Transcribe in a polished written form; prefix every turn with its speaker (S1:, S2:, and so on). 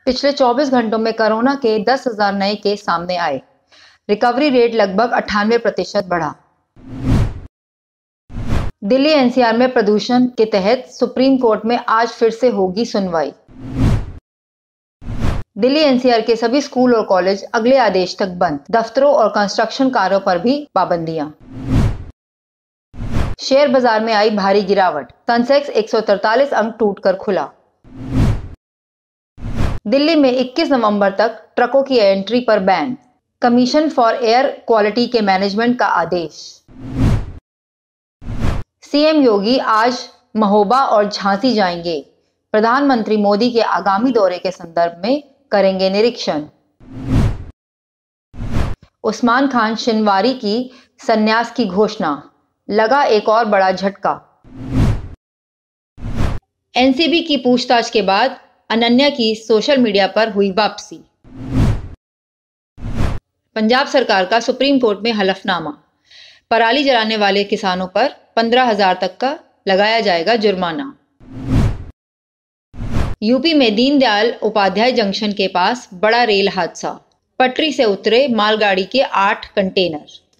S1: पिछले 24 घंटों में कोरोना के 10,000 नए केस सामने आए। रिकवरी रेट लगभग 98% बढ़ा। दिल्ली एनसीआर में प्रदूषण के तहत सुप्रीम कोर्ट में आज फिर से होगी सुनवाई। दिल्ली एनसीआर के सभी स्कूल और कॉलेज अगले आदेश तक बंद। दफ्तरों और कंस्ट्रक्शन कार्यों पर भी पाबंदियां। शेयर बाजार में आई भारी गिरावट। सेंसेक्स 143 अंक टूटकर खुला। दिल्ली में 21 नवंबर तक ट्रकों की एंट्री पर ban. Commission for air quality के मैनेजमेंट का आदेश। सीएम योगी आज महोबा और झांसी जाएंगे। प्रधानमंत्री मोदी के आगामी दौरे के संदर्भ में करेंगे निरीक्षण। उस्मान खान शिनवारी की संन्यास की घोषणा। लगा एक और बड़ा झटका। एनसीबी की पूछताछ के बाद अनन्या की सोशल मीडिया पर हुई वापसी। पंजाब सरकार का सुप्रीम कोर्ट में हलफनामा। पराली जलाने वाले किसानों पर 15,000 तक का लगाया जाएगा जुर्माना। यूपी में दीनदयाल उपाध्याय जंक्शन के पास बड़ा रेल हादसा। पटरी से उतरे मालगाड़ी के 8 कंटेनर।